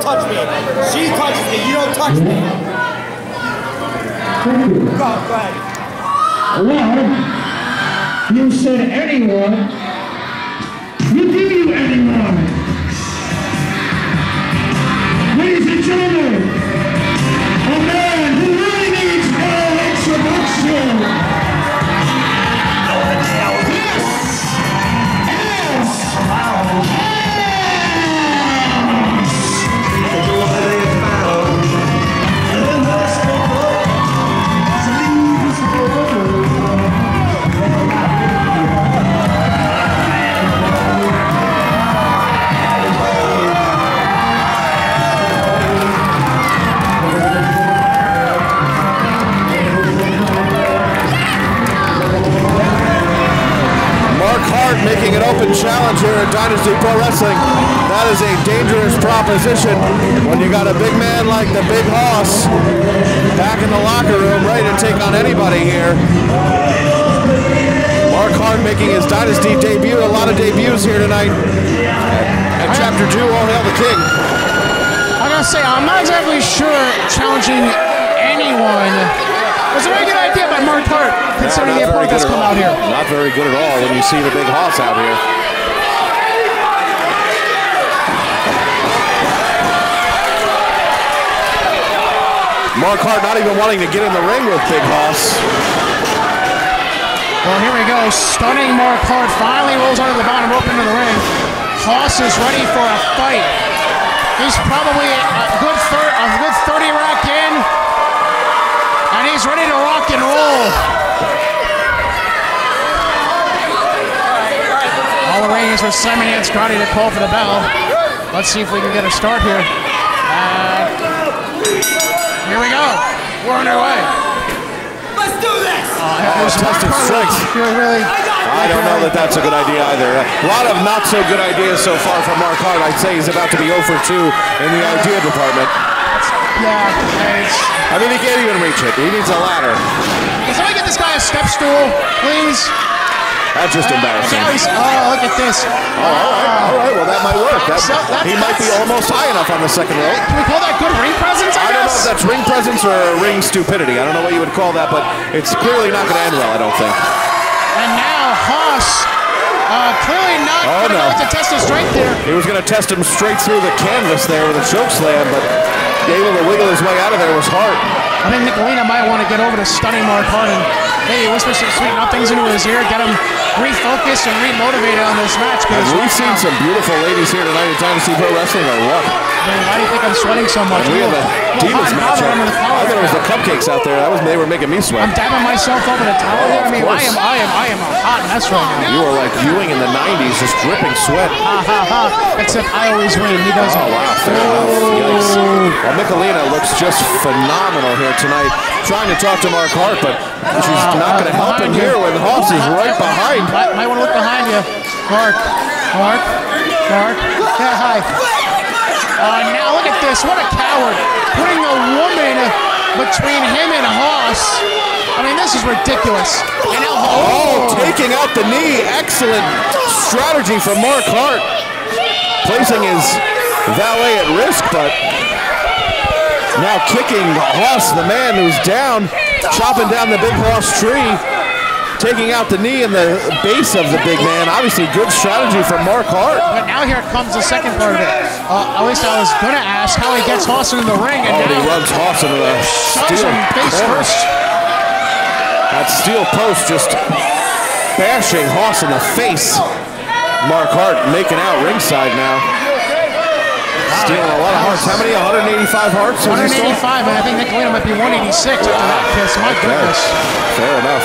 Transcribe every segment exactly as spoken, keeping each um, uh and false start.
don't touch me. She touches me. You don't touch me. Go, go ahead. Well, you said anyone. We'll give you anyone. Ladies and gentlemen, a man who really needs no introduction. Making an open challenge here at Dynasty Pro Wrestling. That is a dangerous proposition when you got a big man like the Big Hoss back in the locker room ready to take on anybody here. Mark Hart making his Dynasty debut. A lot of debuts here tonight at Chapter two, All Hail the King. I gotta say, I'm not exactly sure challenging anyone was a very good idea by Mark Hart, considering the opponent that's come out here. Not very good at all when you see the Big Hoss out here. Mark Hart not even wanting to get in the ring with Big Hoss. Well, here we go. Stunning Mark Hart finally rolls onto the bottom rope into the ring. Hoss is ready for a fight. He's probably a good, a good thirty rack in. And he's ready to rock and roll. All the ring is for Simon and Scotty to call for the bell. Let's see if we can get a start here. Uh, here we go. We're on our way. Let's do this! Uh, tested strength. You're really... I don't know that that's a good idea either. A lot of not so good ideas so far from Mark Hart. I'd say he's about to be zero for two in the idea department. Yeah, it's... I mean, he can't even reach it. He needs a ladder. Can somebody get this guy a step stool, please? That's just uh, embarrassing. Oh, look at this. Oh, all right, all right. Well, that might work. That, so he might be almost high enough on the second row. Can we call that good ring presence, I, I don't guess? know if that's ring presence or ring stupidity. I don't know what you would call that, but it's clearly not going to end well, I don't think. And now Hoss, uh, clearly not oh, going no. to test his strength here. He was going to test him straight through the canvas there with a choke slam, but able to wiggle his way out of there was Hart. I think Nicolina might want to get over to stunning Mark Hart and maybe whisper some sweet nothings into his ear, get him refocused and remotivated on this match. Have we seen some beautiful ladies here tonight at Dynasty Pro Wrestling, or what? I mean, why do you think I'm sweating so much? And we have a Divas match. I thought it was the cupcakes out there. That was they were making me sweat. I'm dabbing myself over the towel here. I mean, I am, I am, I am a hot mess right now. You were like Ewing in the nineties, just dripping sweat. Ha ha ha! Except I always win. He doesn't. Oh wow! Fair enough. Yikes. Well, Nicolina looks just phenomenal here tonight. Trying to talk to Mark Hart, but she's uh, not going to help him here when Hoss is right behind. Might, might want to look behind you, Mark. Mark. Mark. Yeah, hi. Uh, now look at this. What a coward. Putting a woman between him and Hoss. I mean, this is ridiculous. And now, oh, oh, taking out the knee. Excellent strategy from Mark Hart. Placing his valet at risk, but now kicking Hoss, the man who's down, chopping down the Big Hoss tree, taking out the knee in the base of the big man. Obviously, good strategy from Mark Hart. But now here comes the second part of it. Uh, at least I was going to ask how he gets Hoss into the ring. And oh, now he runs Hoss into the steel face corner. first. That steel post just bashing Hoss in the face. Mark Hart making out ringside now. Stealing a lot of hearts. How many? one eighty-five hearts? one eighty-five, and I think Nicolina might be one eighty-six after that kiss. My okay. goodness. Fair enough.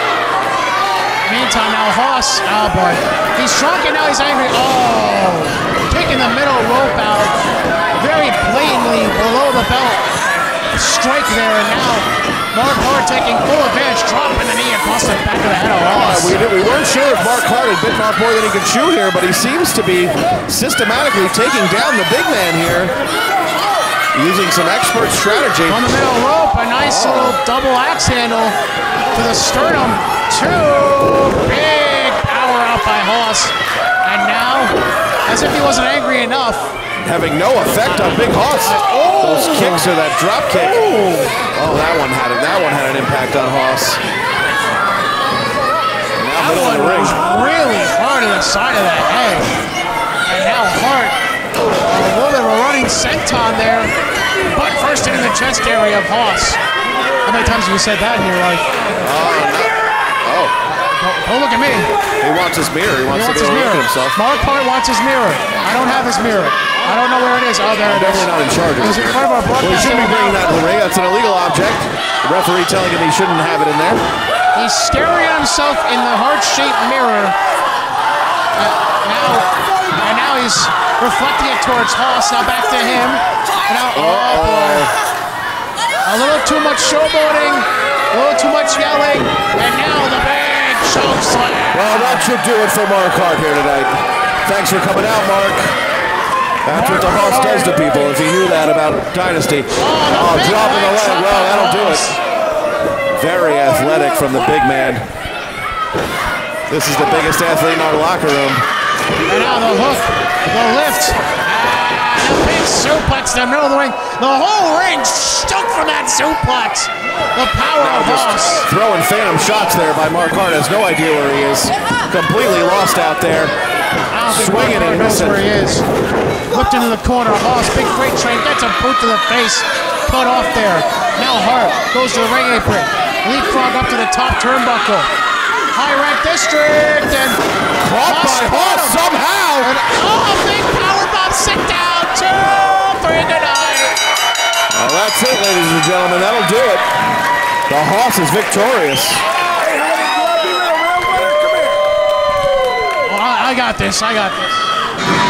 Meantime, now Hoss, oh boy. He's drunk and now he's angry. Oh, taking the middle rope out. Very blatantly below the belt. Strike there, and now Mark Hart taking full advantage, dropping the knee across the back of the head of Hoss. Uh, we, we weren't sure if Mark Hart had bitten off more than he could chew here, but he seems to be systematically taking down the big man here, using some expert strategy. On the middle rope, a nice oh. little double axe handle to the sternum. Two big power out by Hoss, and now As if he wasn't angry enough. Having no effect on Big Hoss. Oh. Those kicks or that drop kick. Oh, that one had it. That one had an impact on Hoss. Now middle of the ring. Really hard to the side of the head. And now Hart, a little bit of a running senton there, but first in the chest area of Hoss. How many times have you said that in your life? Oh, oh. Don't, don't look at me. He wants his mirror. He wants, He wants to his be able to mirror. look at himself. Mark Hart wants his mirror. I don't have his mirror. I don't know where it is. Oh, there I'm it is. definitely not in charge of It was it. in front of our Well, he broadcast. shouldn't be bringing that to the ring. That's an illegal object. The referee telling him he shouldn't have it in there. He's staring at himself in the heart-shaped mirror. Uh, now, and now he's reflecting it towards Hoss. Now back to him. And now, oh boy. A little too much showboating, a little too much yelling, and now the big choke slam. Well, that should do it for Mark Hart here tonight. Thanks for coming out, Mark. That's what the Hoss does to people. If you knew that about Dynasty. Oh, dropping the leg. Well, that'll do it. Very athletic from the big man. This is the biggest athlete in our locker room. And now the hook, the lift, and a big suplex in the middle of the ring. The whole ring shook from that suplex. The power Now of just Hoss. throwing phantom shots there by Mark Hart. Has no idea where he is. Completely lost out there. I don't think Swinging Mark and knows missing. where he is. Looked into the corner. Hoss, big freight train, gets a boot to the face. Cut off there. Now Hart goes to the ring apron. Leapfrog up to the top turnbuckle. High rank district and Caught by Hoss somehow. And, oh, big power bomb, sit down. Two, three, good night. Well, that's it, ladies and gentlemen. That'll do it. The Hoss is victorious. Well, I, I got this. I got this.